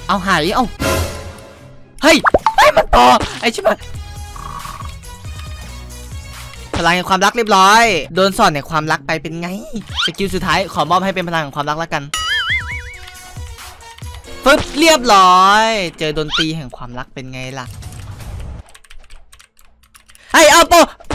เอาหายเอาเฮ้ยมันต่อไอ้ชิบะพลังแห่งความรักเรียบร้อยโดนสอนในความรักไปเป็นไงสกิลสุดท้ายขอมอบให้เป็นพลังแห่งความรักแล้วกันปึ๊บเรียบร้อยเจอดนตรีแห่งความรักเป็นไงล่ะไอ้เอาโป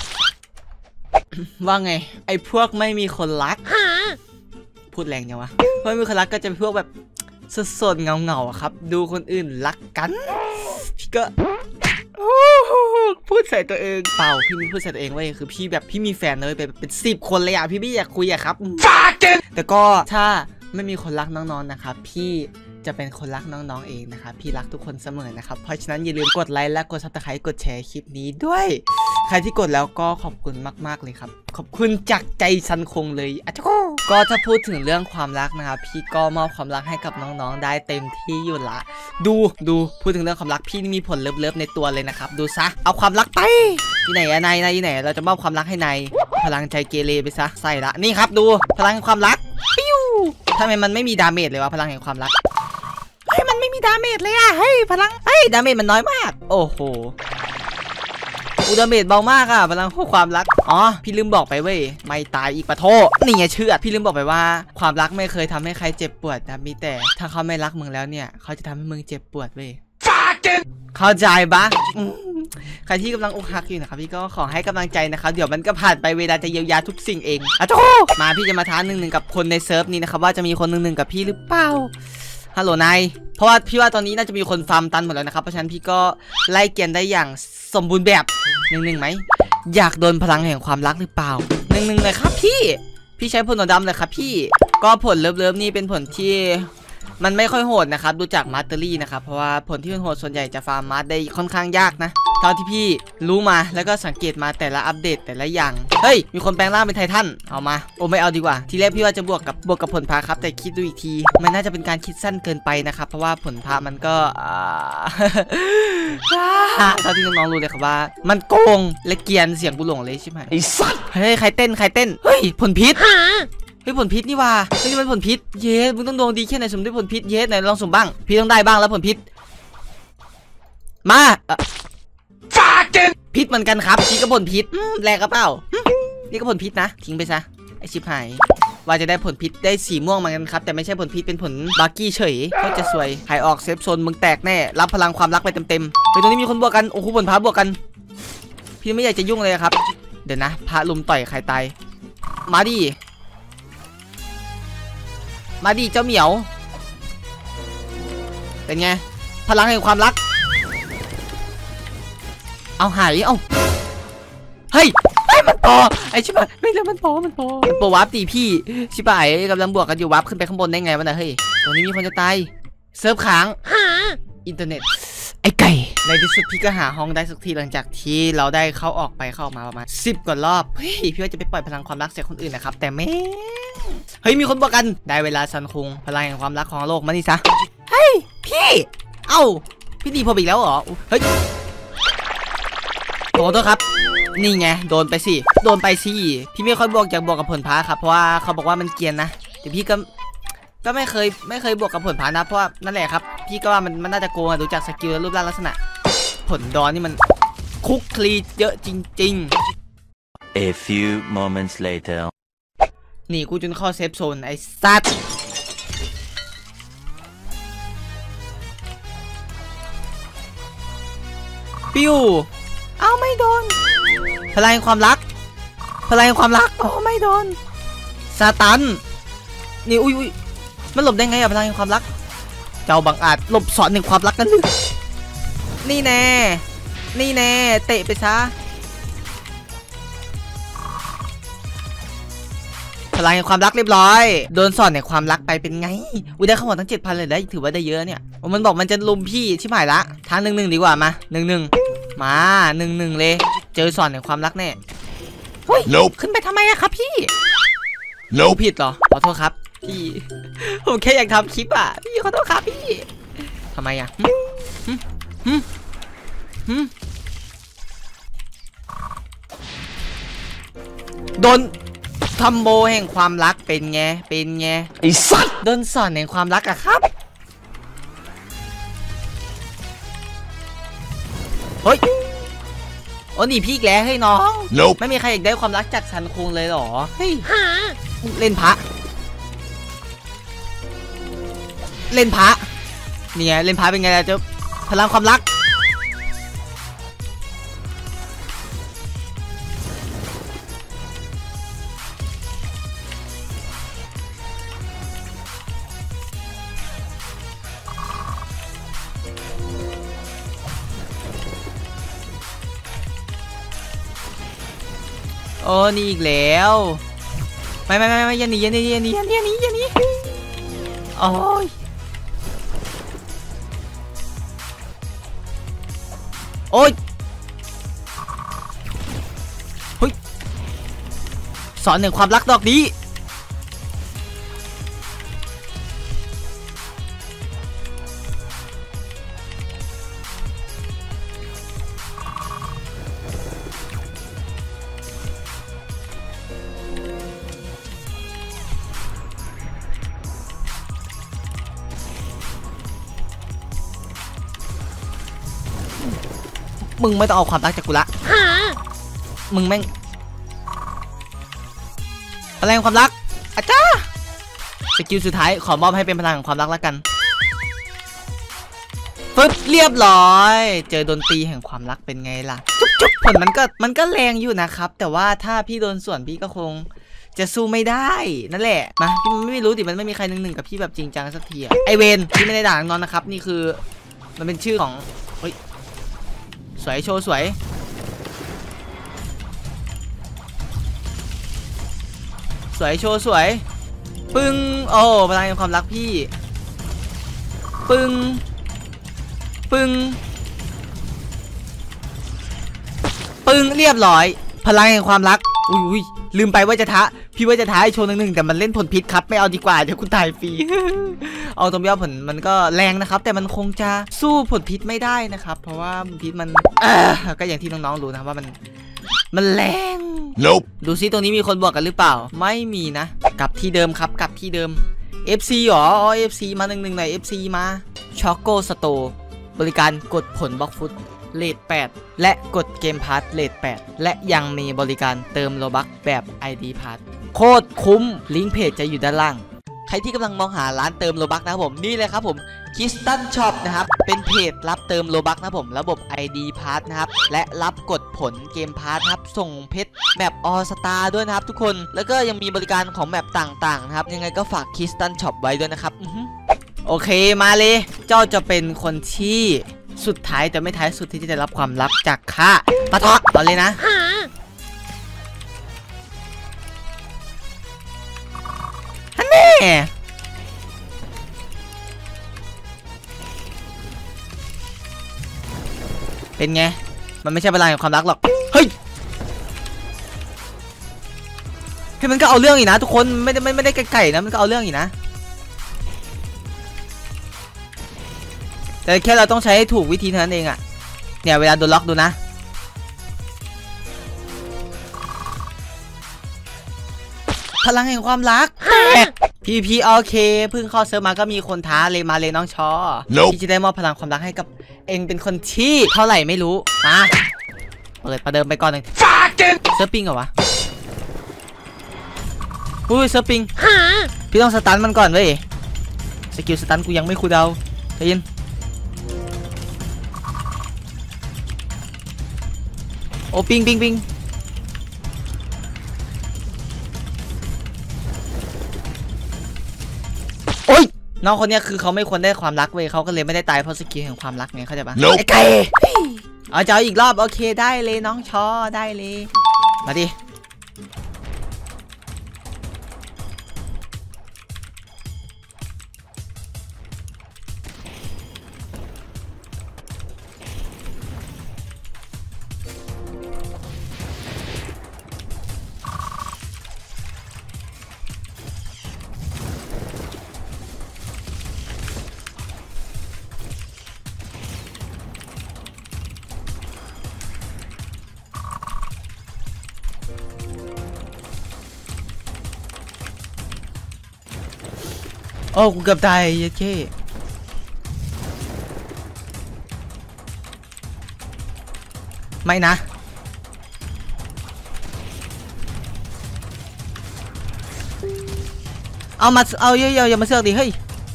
ว่าไงไอ้พวกไม่มีคนรักพูดแรงยังวะพวกไม่มีคนรักก็จะเป็นพวกแบบสดๆเงาๆครับดูคนอื่นรักกันพี่ก็พูดใส่ตัวเองเปล่าพี่ไม่พูดใส่ตัวเองเว้ยคือพี่แบบพี่มีแฟนเลยเป็น10 คนเลยอ่ะพี่ไม่อยากคุยอะครับแต่ก็ถ้าไม่มีคนรักน้องๆนะครับพี่จะเป็นคนรักน้องๆเองนะครับพี่รักทุกคนเสมอนะครับเพราะฉะนั้นอย่าลืมกดไลค์และกดซับสไครต์กดแชร์คลิปนี้ด้วยใครที่กดแล้วก็ขอบคุณมากๆเลยครับขอบคุณจากใจซันคงเลยอ่ะก็ถ้าพูดถึงเรื่องความรักนะครับพี่ก็มอบความรักให้กับน้องๆได้เต็มที่อยู่ละดูพูดถึงเรื่องความรักพี่นี่มีผลเลิฟในตัวเลยนะครับดูซะเอาความรักไปที่ไหนนายที่ไหนเราจะมอบความรักให้นายพลังใจเกเรไปซะใส่ละนี่ครับดูพลังความรักปิ้วทำไมมันไม่มีดาเมจเลยวะพลังแห่งความรักมันไม่มีดาเมจเลยอะเฮ้ยพลังดาเมจมันน้อยมากโอ้โหดาเมจเบามากอะพลังความรักอ๋อพี่ลืมบอกไปเว้ยไม่ตายอีกปะโทนี่ไงเชื่อพี่ลืมบอกไปว่าความรักไม่เคยทำให้ใครเจ็บปวดนะมีแต่ถ้าเขาไม่รักมึงแล้วเนี่ยเขาจะทำให้มึงเจ็บปวดเว้ยเข้าใจปะใครที่กำลังอกหักอยู่นะครับพี่ก็ขอให้กำลังใจนะครับเดี๋ยวมันก็ผ่านไปเวลาจะเยียวยาทุกสิ่งเองอะโทมาพี่จะมาท้า1-1กับคนในเซิร์ฟนี้นะครับว่าจะมีคน1-1กับพี่หรือเปล่าฮัลโหลนายเพราะว่าพี่ว่าตอนนี้น่าจะมีคนฟาร์มตันหมดแล้วนะครับเพราะฉะนั้นพี่ก็ไล่เกียนได้อย่างสมบูรณ์แบบ1-1ไหมอยากโดนพลังแห่งความรักหรือเปล่า1-1เลยครับพี่ใช้ผลหนวดดำเลยครับพี่ก็ผลเลิฟนี่เป็นผลที่มันไม่ค่อยโหดนะครับดูจากมาสเตอรี่นะครับเพราะว่าผลที่มันโหดส่วนใหญ่จะฟาร์มมาสได้ค่อนข้างยากนะเท่าที่พี่รู้มาแล้วก็สังเกตมาแต่ละอัปเดตแต่ละอย่างเฮ้ยมีคนแปลงร่างเป็นไททันเอามาโอ้ไม่เอาดีกว่าทีแรกพี่ว่าจะบวกกับผลพาครับแต่คิดดูอีกทีมันน่าจะเป็นการคิดสั้นเกินไปนะครับเพราะว่าผลพามันก็เท่าที่น้องๆรู้เลยครับว่ามันโกงและเกียนเสียงกูหลงเลยใช่ไหมไอ้สัตว์เฮ้ยใครเต้นเฮ้ยผลพิษเฮ้ยผลพิษนี่ว่าเฮ้ยมันผลพิษเย้มึงต้องดวงดีแค่ไหนสมด้วยผลพิษเย้ไหนลองสุ่มบ้างพี่ต้องได้บ้างแล้วผลพิษมาพิษเหมือนกันครับพี่ก็ผลพิษแรงกระเป๋านี่ก็ผลพิษนะทิ้งไปซะไอชิบหายว่าจะได้ผลพิษได้สีม่วงเหมือนกันครับแต่ไม่ใช่ผลพิษเป็นผลบาร์กี้เฉยก็จะสวยหายออกเซฟโซนมึงแตกแน่รับพลังความรักไปเต็มๆตรงนี้มีคนบวกกันโอ้โหผลพาบวกกันพี่ไม่อยากจะยุ่งเลยครับเดี๋ยวนะพระลุมต่อยใครตายมาดิเจ้าเหมียวเป็นไงพลังแห่งความรักเอาหายเอาเฮ้ยมันต่อไอชิบะไม่แล้วมันต่อวาร์ปตีพี่ชิบะกำลังบวกกันอยู่วาร์ปขึ้นไปข้างบนได้ไงวะเนี่ยเฮ้ยตรงนี้มีคนจะตายเซิร์ฟค้างอินเทอร์เน็ตไอไก่ในที่สุดพี่ก็หาห้องได้สักทีหลังจากที่เราได้เข้าออกมาประมาณ10 กว่ารอบเฮ้ยพี่ว่าจะไปปล่อยพลังความรักใส่คนอื่นนะครับแต่ไม่เฮ้ยมีคนบอกกันได้เวลาซันคุงพลังแห่งความรักของโลกมานี่ซะเฮ้ยพี่เอ้าพี่ดีพออีกแล้วเหรอเฮ้ยขอโทษครับนี่ไงโดนไปสิพี่ไม่ค่อยบวกอยากบวกกับผลพาครับเพราะว่าเขาบอกว่ามันเกียนนะแต่พี่ก็ไม่เคยบวกกับผลพานะเพราะว่านั่นแหละครับพี่ก็ว่ามันน่าจะโกงดูจากสกิลและรูปร่างลักษณะผลดอนนี่มันคุกคลีเยอะจริงๆ A few moments later นี่กูจนเข้าเซฟโซนไอ้สัตว์ปิวเอาไม่โดนพลังความรักโอ้ไม่โดนซาตันนี่อุ้ยมันหลบได้ไงอะพลังความรักเจ้าบังอาจหลบสอนหนึ่งความรักกันหรือนี่แน่เตะไปซะพลังความรักเรียบร้อยโดนสอนในความรักไปเป็นไงได้ข้าวหมดทั้ง 7,000 เลยได้ถือว่าได้เยอะเนี่ยมันบอกมันจะลุมพี่ชิบหายละทาง1-1ดีกว่ามา1-1มา1-1เลยเจอสอนในความรักแน่เฮ้ย nope. ขึ้นไปทำไมอะครับพี่ nope. ผิดเหรอขอโทษครับพี่ผมแค่อยากทำคลิปอ่ะพี่ขอโทษครับพี่ทำไมอ่ะโดนทำโบแห่งความรักเป็นไงไอ้สัตว์โดนสอนแห่งความรักอะครับเฮ้ยโอ้หนีพี่อีกแล้วเฮ้ยน้อง Nope ไม่มีใครอยากได้ความรักจากซันคุงเลยเหรอเฮ้ยเล่นพระนี่ไงเล่นพระเป็นไงล่ะเจ้าพลังความรักโอ้นี่อีกแล้วไม่อย่าหนีโอ้ยโอ้ยเฮ้ยสอนหนึ่งความรักดอกนี้มึงไม่ต้องเอาความรักจากกูละมึงแม่งพลังความรักอาจ้าสกิลสุดท้ายขอมอบให้เป็นพลังของความรักแล้วกันปึ๊บเรียบร้อยเจอดนตรีแห่งความรักเป็นไงล่ะจุ๊บผลมันก็แรงอยู่นะครับแต่ว่าถ้าพี่โดนส่วนพี่ก็คงจะสู้ไม่ได้นั่นแหละมาพี่ไม่รู้ดิมันไม่มีใครหนึ่งกับพี่แบบจริงจังสักทีไอเวนพี่ไม่ได้ด่าน้องนะครับนี่คือมันเป็นชื่อของเฮ้ยสวยโชว์สวยโชว์สวยปึ้งโอ้พลังแห่งความรักพี่ปึ้งเรียบร้อยพลังแห่งความรักอุ้ยลืมไปว่าจะท้าพี่ว่าจะท้าให้โชว์หนึ่งแต่มันเล่นผลพิษครับไม่เอาดีกว่าเดี๋ยวคุณตายฟรี เอาตรงย่อผลมันก็แรงนะครับแต่มันคงจะสู้ผลพิษไม่ได้นะครับเพราะว่าพิษมันก็อย่างที่น้องๆรู้นะว่ามันแรง Nope ดูซิตรงนี้มีคนบวกกันหรือเปล่าไม่มีนะกลับที่เดิมครับกลับที่เดิม FC หรออ๋อ FC มาหนึ่งหน่อย FC มาช็อกโกสโตร์บริการกดผลบล็อกฟุตเลท8และกดเกมพาร์ทเลท8และยังมีบริการเติมโลบัคแบบ ID พาร์ทโคตรคุ้มลิงก์เพจจะอยู่ด้านล่างใครที่กำลังมองหาร้านเติมโลบัคนะครับผมนี่เลยครับผมคิสตันช็อปนะครับเป็นเพจรับเติมโลบัคนะครับผมระบบ ID พาร์ทนะครับและรับกดผลเกมพาร์ทครับส่งเพชรแมปออสตาด้วยนะครับทุกคนแล้วก็ยังมีบริการของแมปต่างๆนะครับยังไงก็ฝากคิสตันช็อปไว้ด้วยนะครับโอเคมาเลยเจ้าจะเป็นคนที่สุดท้ายแต่ไม่ท้ายสุดที่จะได้รับความลับจากข้าปะทะเอาเลยนะฮันแน่เป็นไงมันไม่ใช่พลังของความรักหรอกเฮ้ยมันก็เอาเรื่องอีกนะทุกคนไม่ได้ไก่ๆนะมันก็เอาเรื่องอีกนะแต่แค่เราต้องใช้ให้ถูกวิธีเท่านั้นเองอะเนี่ยเวลาโดนล็อกดูนะพลังแห่งความรักพีโอเคเพิ่งเข้าเซิร์ฟมาก็มีคนท้าเลยมาเลยน้องชอ Nope ที่จะได้มอบพลังความรักให้กับเองเป็นคนที่เท่าไหร่ไม่รู้มาเปิดประเดิมไปก่อนหนึ่งเซิร์ฟปิงเหรอวะอุ้ยเซิร์ฟปิงพี่ต้องสตันมันก่อนเว้ยสกิลสตันกูยังไม่คูลดาวน์ใจเย็นโอ้ปิงโอ้ยน้องคนนี้คือเขาไม่ควรได้ความรักเว้ยเขาก็เลยไม่ได้ตายเพราะสกิลแห่งความรักไงเข้าใจปะ Nope ไอ้ไก่เอาจะเอาอีกรอบโอเคได้เลยน้องชอได้เลยมาดิโอ้กูเกือบตายเย้เช่ไม่นะเอาเยอะอย่ามาเสือกดิเฮ้ย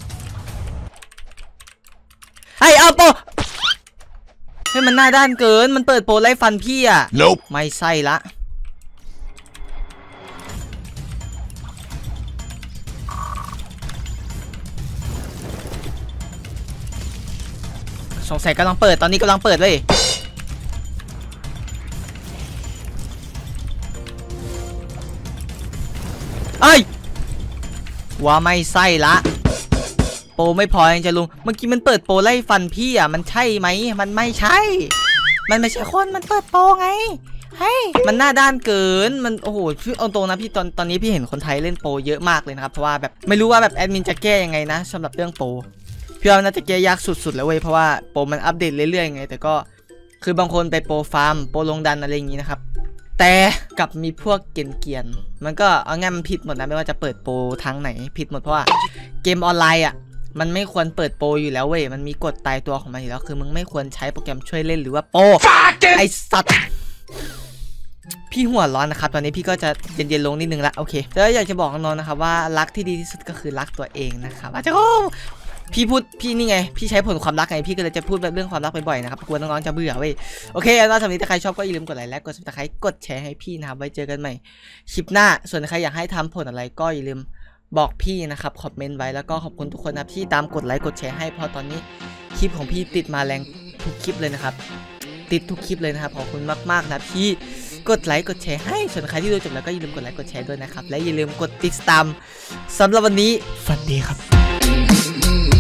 เอาโปให้มันหน้าด้านเกินมันเปิดโปรไล่ฟันพี่อ่ะ Nope ไม่ใช่ละสงสัยกำลังเปิดตอนนี้กำลังเปิดเลยว่าไม่ใช่ละโปรไม่พอยังจะลุงเมื่อกี้มันเปิดโปรไล่ฟันพี่อ่ะมันใช่ไหมมันไม่ใช่มันไม่ใช่คนมันเปิดโปรไงเฮ้ยมันหน้าด้านเกินมันโอ้โหพี่เอาตรงนะพี่ตอนนี้พี่เห็นคนไทยเล่นโปรเยอะมากเลยนะครับเพราะว่าแบบไม่รู้ว่าแบบแอดมินจะแก้ยังไงนะสำหรับเรื่องโปรพี่ว่าน่าจะแก้ยากสุดๆแล้วเว้ยเพราะว่าโปรมันอัปเดตเรื่อยๆไงแต่ก็คือบางคนไปโปรฟาร์มโปรลงดันอะไรอย่างงี้นะครับแต่กับมีพวกเกรียนๆมันก็เอาง่ายมันผิดหมดนะไม่ว่าจะเปิดโปรทางไหนผิดหมดเพราะว่าเกมออนไลน์อ่ะมันไม่ควรเปิดโปรอยู่แล้วเว้ยมันมีกฎตายตัวของมันอยู่แล้วคือมึงไม่ควรใช้โปรแกรมช่วยเล่นหรือว่าโปรไอสัตว์พี่หัวร้อนนะครับตอนนี้พี่ก็จะเย็นๆลงนิดนึงละโอเคแล้วอยากจะบอกน้องๆนะครับว่ารักที่ดีที่สุดก็คือรักตัวเองนะครับอาจจะพี่นี่ไงพี่ใช้ผลความรักไงพี่ก็เลยจะพูดเรื่องความรักบ่อยๆนะครับกลัวน้องๆจะเบื่อเว้ยโอเคแล้วสำหรับถ้าใครชอบก็อย่าลืมกดไลค์และกด Subscribe กดแชร์ให้พี่นะครับไว้เจอกันใหม่คลิปหน้าส่วนใครอยากให้ทำผลอะไรก็อย่าลืมบอกพี่นะครับคอมเมนต์ไว้แล้วก็ขอบคุณทุกคนนะที่ตามกดไลค์กดแชร์ให้เพราะตอนนี้คลิปของพี่ติดมาแรงทุกคลิปเลยนะครับติดทุกคลิปเลยนะครับขอบคุณมากๆนะพี่กดไลค์กดแชร์ให้ส่วนใครที่ดูจบแล้วก็อย่าลืมกดไลค์กดแชร์ด้วยนะครับและอย่าลืมกดติดตามสำหรับวันนี้ฝันดีครับ